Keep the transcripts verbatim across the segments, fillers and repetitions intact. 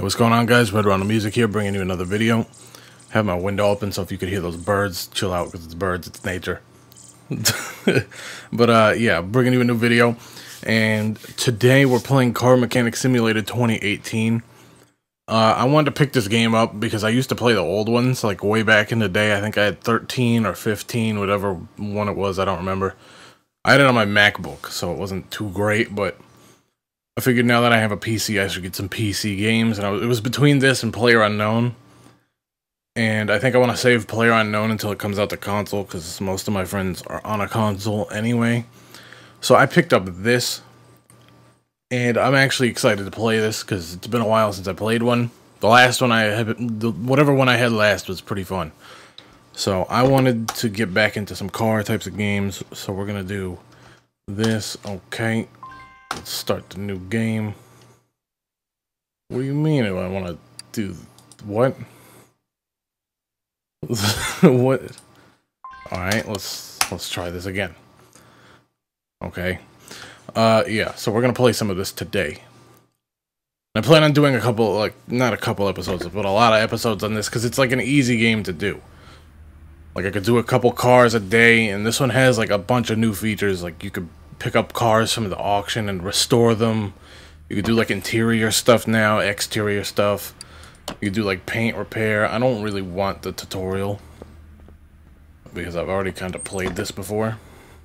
What's going on, guys? Red Rhino Music here, bringing you another video. Have my window open, so if you could hear those birds, chill out, because it's birds, it's nature. But uh, yeah, bringing you a new video, and today we're playing Car Mechanic Simulator twenty eighteen. Uh, I wanted to pick this game up because I used to play the old ones, like way back in the day. I think I had thirteen or fifteen, whatever one it was, I don't remember. I had it on my MacBook, so it wasn't too great, but I figured now that I have a P C, I should get some P C games, and I was, it was between this and PlayerUnknown, and I think I want to save PlayerUnknown until it comes out to console, because most of my friends are on a console anyway. So I picked up this, and I'm actually excited to play this, because it's been a while since I played one. The last one I had, the, whatever one I had last was pretty fun. So I wanted to get back into some car types of games, so we're going to do this, okay. Let's start the new game. What do you mean if I want to do what? What? All right, let's let's try this again. Okay. Uh yeah, so we're going to play some of this today. I plan on doing a couple, like not a couple episodes, but a lot of episodes on this cuz it's like an easy game to do. Like I could do a couple cars a day, and this one has like a bunch of new features, like you could pick up cars from the auction and restore them. You could do like interior stuff now, exterior stuff. You could do like paint repair. I don't really want the tutorial because I've already kind of played this before.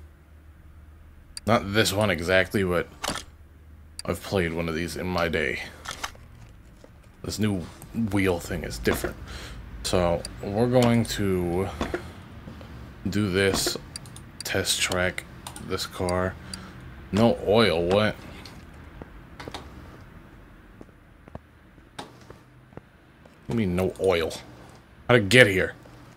Not this one exactly, but I've played one of these in my day. This new wheel thing is different. So we're going to do this test track this car. No oil, what? What do you mean no oil? How'd it get here?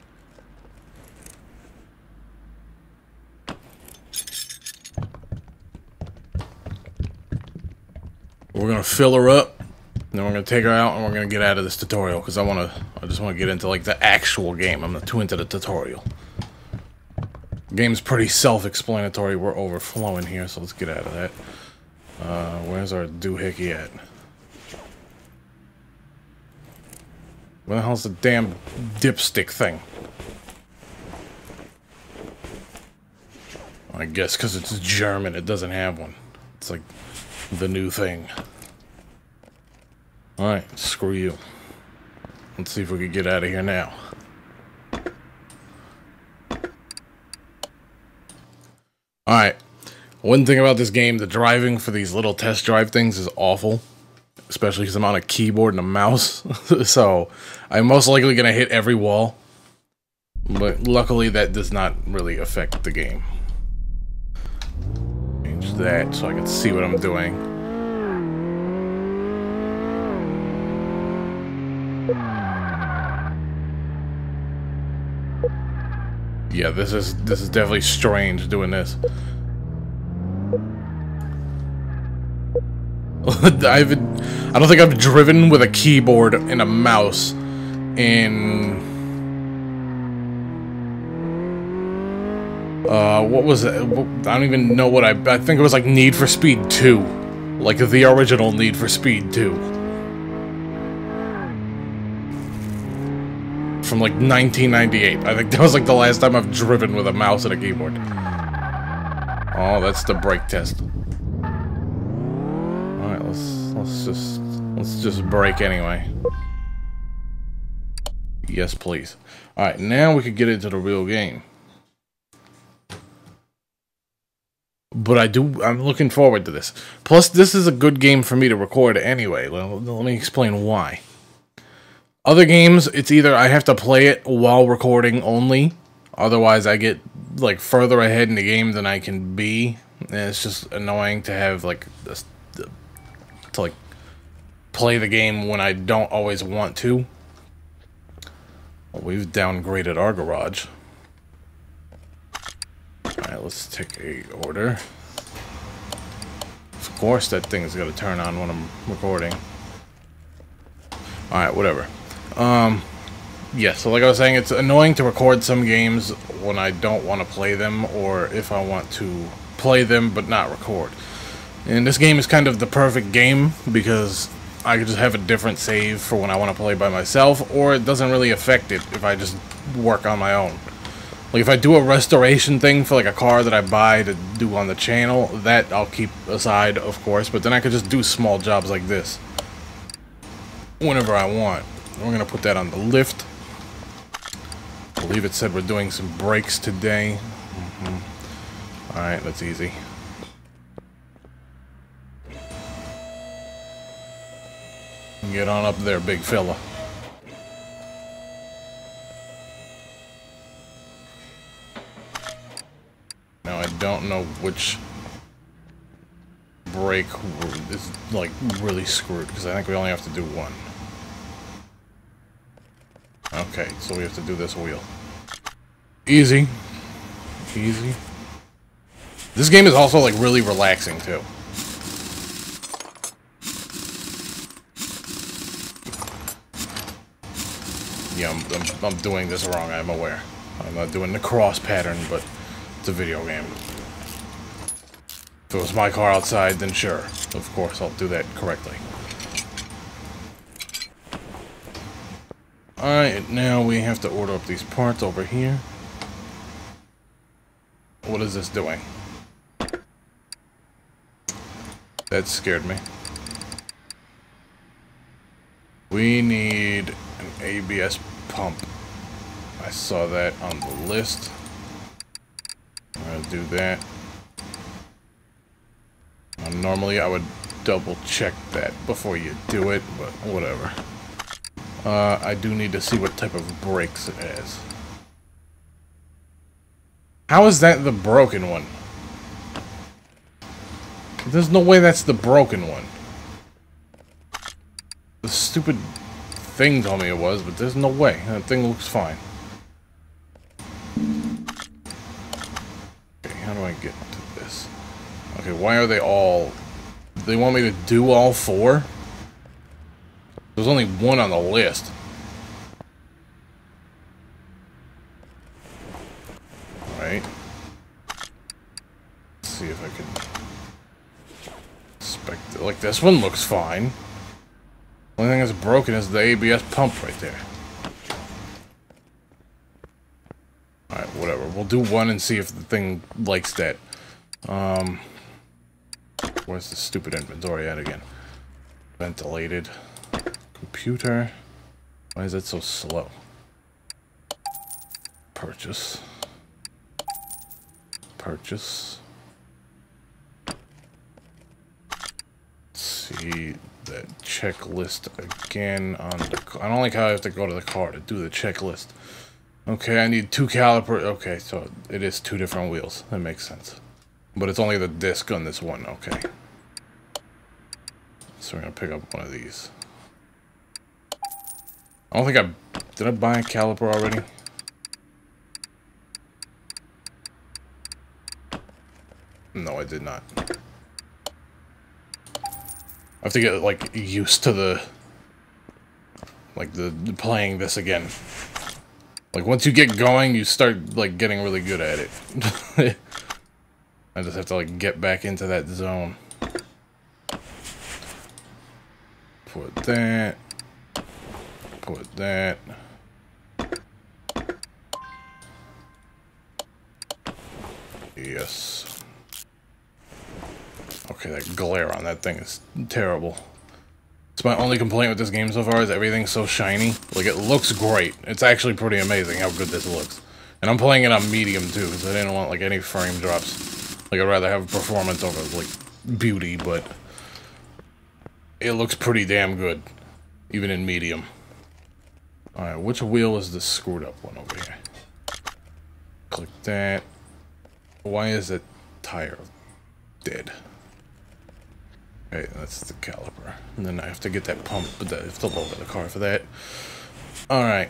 We're gonna fill her up, and then we're gonna take her out, and we're gonna get out of this tutorial, because I wanna I just wanna get into like the actual game. I'm not too into the tutorial. Game's pretty self-explanatory. We're overflowing here, so let's get out of that. Uh, where's our doohickey at? Where the hell's the damn dipstick thing? I guess because it's German, it doesn't have one. It's like the new thing. Alright, screw you. Let's see if we can get out of here now. Alright, one thing about this game, the driving for these little test drive things is awful. Especially because I'm on a keyboard and a mouse. So, I'm most likely going to hit every wall. But luckily that does not really affect the game. Change that so I can see what I'm doing. Yeah, this is this is definitely strange doing this. I haven't, I don't think I've driven with a keyboard and a mouse in uh what was it? I don't even know what I I think it was like Need for Speed two. Like the original Need for Speed two. From like nineteen ninety-eight. I think that was like the last time I've driven with a mouse and a keyboard. Oh, that's the brake test. Alright, let's let's just let's just brake anyway. Yes, please. Alright, now we could get into the real game. But I do I'm looking forward to this. Plus, this is a good game for me to record anyway. Let, let me explain why. Other games, it's either I have to play it while recording only, otherwise I get like further ahead in the game than I can be, and it's just annoying to have like this, to like play the game when I don't always want to. Well, we've downgraded our garage. Alright, let's take a order. Of course that thing's gonna turn on when I'm recording. Alright, whatever. Um, yeah, so like I was saying, it's annoying to record some games when I don't want to play them, or if I want to play them but not record. And this game is kind of the perfect game, because I could just have a different save for when I want to play by myself, or it doesn't really affect it if I just work on my own. Like, if I do a restoration thing for, like, a car that I buy to do on the channel, that I'll keep aside, of course, but then I could just do small jobs like this whenever I want. We're going to put that on the lift. I believe it said we're doing some brakes today. Mm-hmm. Alright, that's easy. Get on up there, big fella. Now, I don't know which brake is, like, really screwed, because I think we only have to do one. Okay, so we have to do this wheel. Easy. Easy. This game is also, like, really relaxing, too. Yeah, I'm, I'm, I'm doing this wrong, I'm aware. I'm not doing the cross pattern, but it's a video game. If it was my car outside, then sure. Of course, I'll do that correctly. Alright, now we have to order up these parts over here. What is this doing? That scared me. We need an A B S pump. I saw that on the list. I'm gonna do that. Now, normally I would double check that before you do it, but whatever. Uh, I do need to see what type of brakes it has. How is that the broken one? There's no way that's the broken one. The stupid thing told me it was, but there's no way. That thing looks fine. Okay, how do I get to this? Okay, why are they all... They want me to do all four? There's only one on the list. Alright. Let's see if I can... Inspect it. Like, this one looks fine. The only thing that's broken is the A B S pump right there. Alright, whatever. We'll do one and see if the thing likes that. Um, where's the stupid inventory at again? Ventilated. Computer. Why is that so slow? Purchase. Purchase. Let's see that checklist again on the... I don't like how I have to go to the car to do the checklist. Okay, I need two caliper... Okay, so it is two different wheels. That makes sense. But it's only the disc on this one. Okay. So we're gonna pick up one of these. I don't think I... Did I buy a caliper already? No, I did not. I have to get, like, used to the... Like, the, the playing this again. Like, once you get going, you start, like, getting really good at it. I just have to, like, get back into that zone. Put that... Put that. Yes. Okay, that glare on that thing is terrible. It's my only complaint with this game so far is everything's so shiny. Like, it looks great. It's actually pretty amazing how good this looks. And I'm playing it on medium, too, because I didn't want, like, any frame drops. Like, I'd rather have performance over, like, beauty, but... It looks pretty damn good. Even in medium. Alright, which wheel is the screwed up one over here? Click that. Why is that tire dead? Okay, that's the caliper. And then I have to get that pump, but I have to load the car for that. Alright.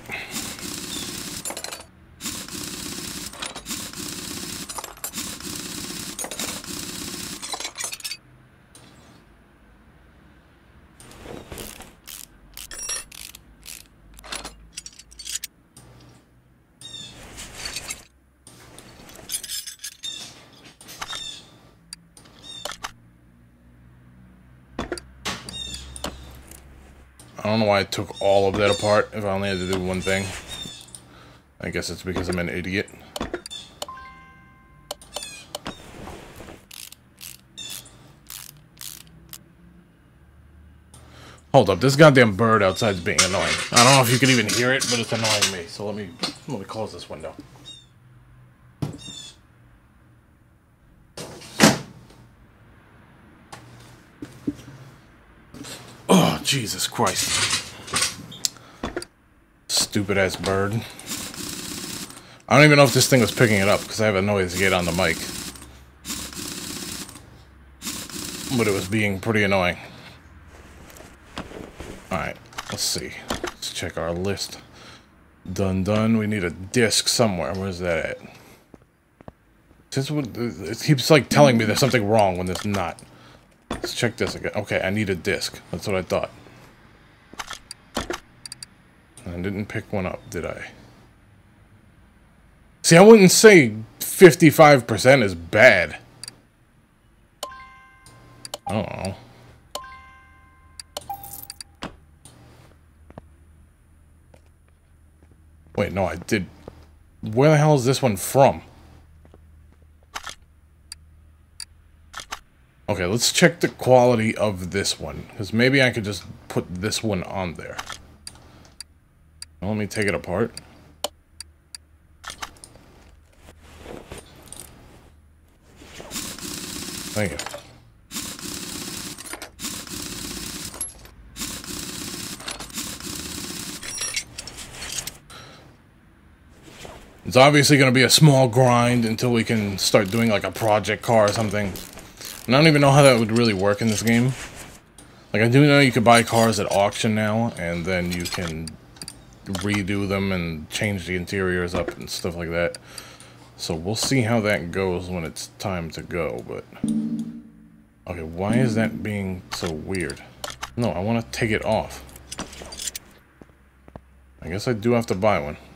I don't know why I took all of that apart if I only had to do one thing. I guess it's because I'm an idiot. Hold up, this goddamn bird outside is being annoying. I don't know if you can even hear it, but it's annoying me. So let me let me close this window. Oh, Jesus Christ. Stupid ass bird. I don't even know if this thing was picking it up because I have a noise gate on the mic. But it was being pretty annoying. Alright, let's see. Let's check our list. Done, done. We need a disc somewhere. Where's that at? This would, it keeps like telling me there's something wrong when there's not. Let's check this again. Okay, I need a disc. That's what I thought. I didn't pick one up, did I? See, I wouldn't say fifty-five percent is bad. I don't know. Wait, no, I did. Where the hell is this one from? Okay, let's check the quality of this one. Because maybe I could just put this one on there. Now, let me take it apart. Thank you. It's obviously going to be a small grind until we can start doing like a project car or something. And I don't even know how that would really work in this game. Like, I do know you can buy cars at auction now, and then you can redo them and change the interiors up and stuff like that. So we'll see how that goes when it's time to go, but... Okay, why is that being so weird? No, I want to take it off. I guess I do have to buy one.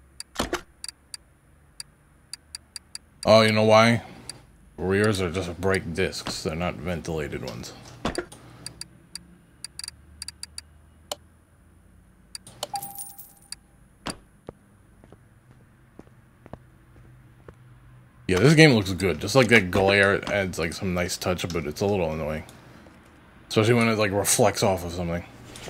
Oh, you know why? Rears are just brake discs. They're not ventilated ones. Yeah, this game looks good. Just like that glare, it adds like some nice touch, but it's a little annoying. Especially when it like reflects off of something.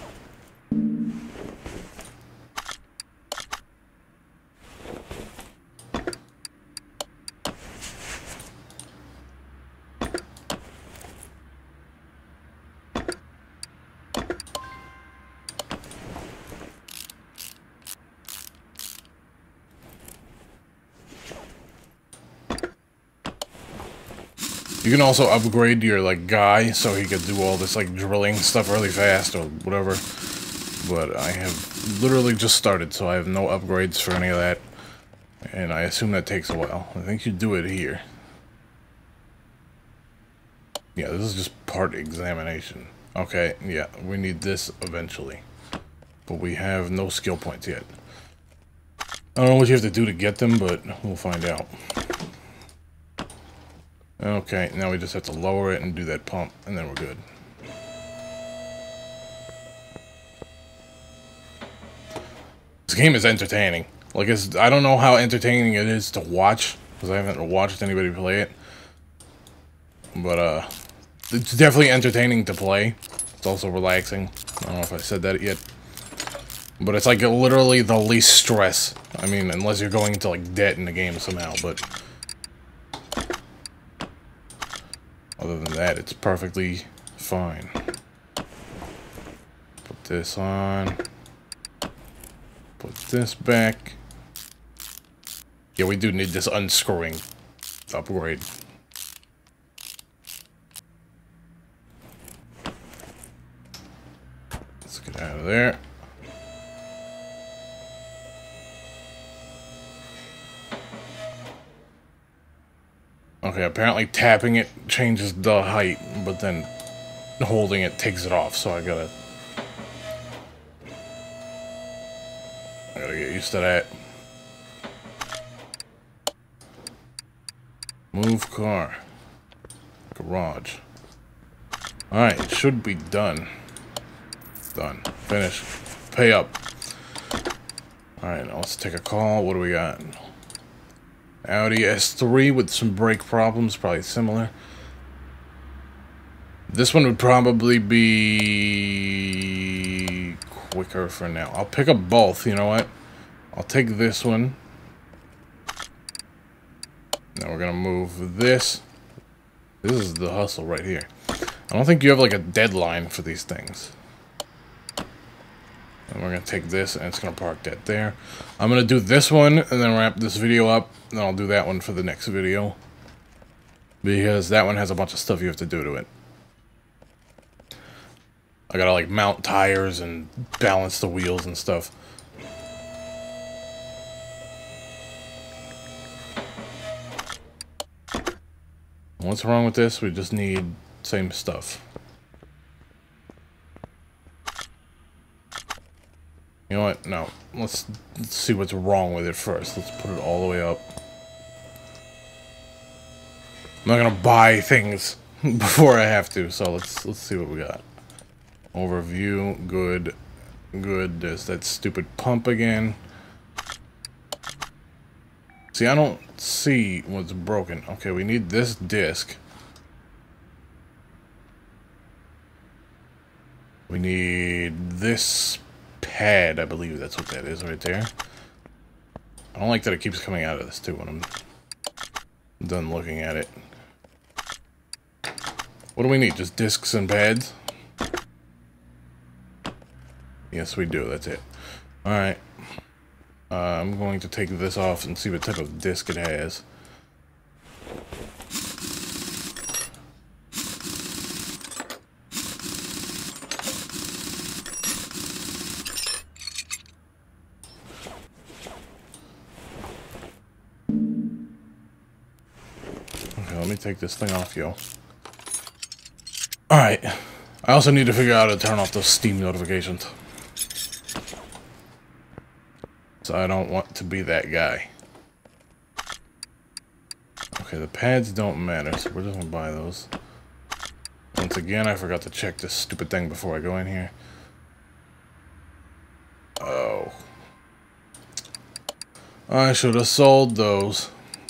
You can also upgrade your, like, guy so he could do all this, like, drilling stuff really fast or whatever. But I have literally just started, so I have no upgrades for any of that. And I assume that takes a while. I think you do it here. Yeah, this is just part examination. Okay, yeah, we need this eventually. But we have no skill points yet. I don't know what you have to do to get them, but we'll find out. Okay, now we just have to lower it and do that pump, and then we're good. This game is entertaining. Like, it's, I don't know how entertaining it is to watch, because I haven't watched anybody play it. But, uh, it's definitely entertaining to play. It's also relaxing. I don't know if I said that yet. But it's, like, literally the least stress. I mean, unless you're going into, like, debt in the game somehow, but... Other than that, it's perfectly fine. Put this on. Put this back. Yeah, we do need this unscrewing upgrade. Let's get out of there. Okay, apparently tapping it changes the height, but then holding it takes it off, so I gotta... I gotta get used to that. Move car. Garage. Alright, it should be done. Done. Finish. Pay up. Alright, now let's take a call. What do we got? Audi S three with some brake problems, probably similar. This one would probably be quicker for now. I'll pick up both, you know what? I'll take this one. Now we're gonna move this. This is the hustle right here. I don't think you have like a deadline for these things. And we're gonna take this and it's gonna park that there. I'm gonna do this one and then wrap this video up. And I'll do that one for the next video. Because that one has a bunch of stuff you have to do to it. I gotta like mount tires and balance the wheels and stuff. What's wrong with this? We just need same stuff. You know what? No. Let's, let's see what's wrong with it first. Let's put it all the way up. I'm not gonna buy things before I have to, so let's let's see what we got. Overview, good, good. There's that stupid pump again. See, I don't see what's broken. Okay, we need this disc. We need this pad, I believe that's what that is right there. I don't like that it keeps coming out of this too when I'm done looking at it. What do we need? Just discs and pads? Yes, we do. That's it. Alright. Uh, I'm going to take this off and see what type of disc it has. Okay, let me take this thing off, yo. Alright. I also need to figure out how to turn off those Steam notifications. So I don't want to be that guy. Okay, the pads don't matter, so we're just gonna buy those. Once again, I forgot to check this stupid thing before I go in here. Oh. I should have sold those.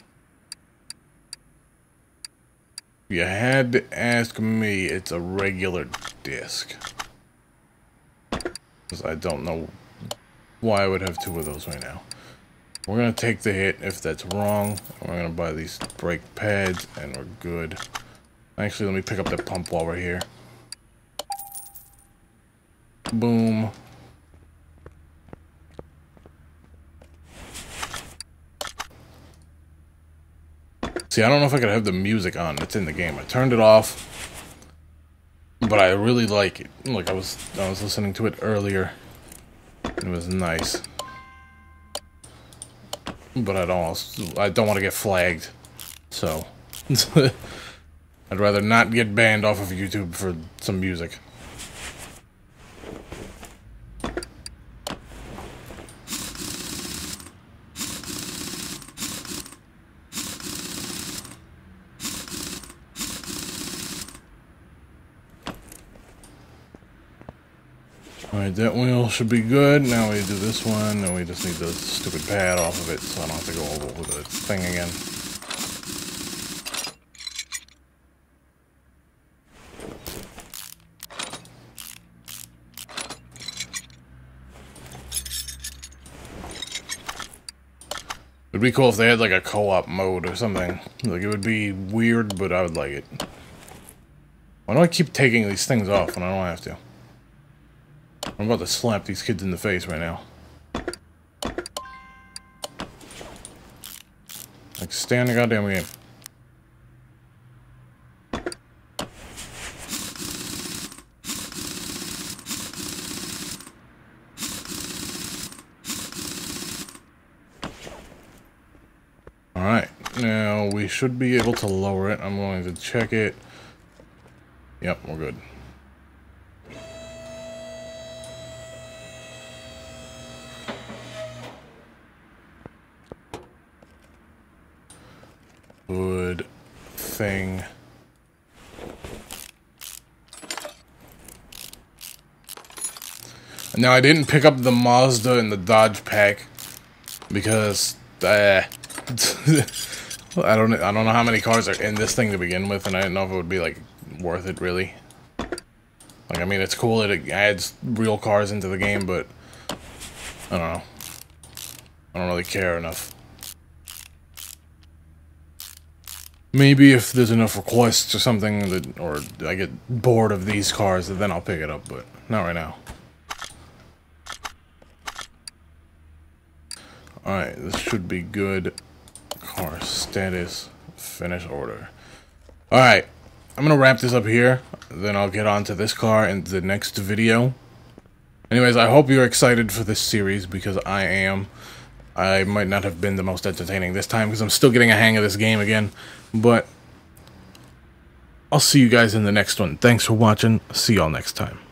If you had to ask me, it's a regular disc. Because I don't know why I would have two of those right now. We're going to take the hit if that's wrong. We're going to buy these brake pads and we're good. Actually, let me pick up that pump while we're here. Boom. See, I don't know if I could have the music on that's in the game. I turned it off, but I really like it. Like I was, I was listening to it earlier. It was nice, but I don't. I don't want to get flagged, so I'd rather not get banned off of YouTube for some music. Alright, that wheel should be good. Now we do this one, and we just need the stupid pad off of it so I don't have to go over the thing again. It'd be cool if they had like a co-op mode or something. Like, it would be weird, but I would like it. Why do I keep taking these things off when I don't have to? I'm about to slap these kids in the face right now. Like, stay on the goddamn game. Alright, now we should be able to lower it. I'm going to check it. Yep, we're good. Good thing. Now, I didn't pick up the Mazda and the Dodge pack because uh, I don't I don't know how many cars are in this thing to begin with, and I didn't know if it would be like worth it really. Like, I mean, it's cool that it adds real cars into the game, but I don't know. I don't really care enough. Maybe if there's enough requests or something, that, or I get bored of these cars, then I'll pick it up, but not right now. Alright, this should be good. Car status, finish order. Alright, I'm gonna wrap this up here, then I'll get on to this car in the next video. Anyways, I hope you're excited for this series, because I am. I might not have been the most entertaining this time, because I'm still getting a hang of this game again, but I'll see you guys in the next one. Thanks for watching. See y'all next time.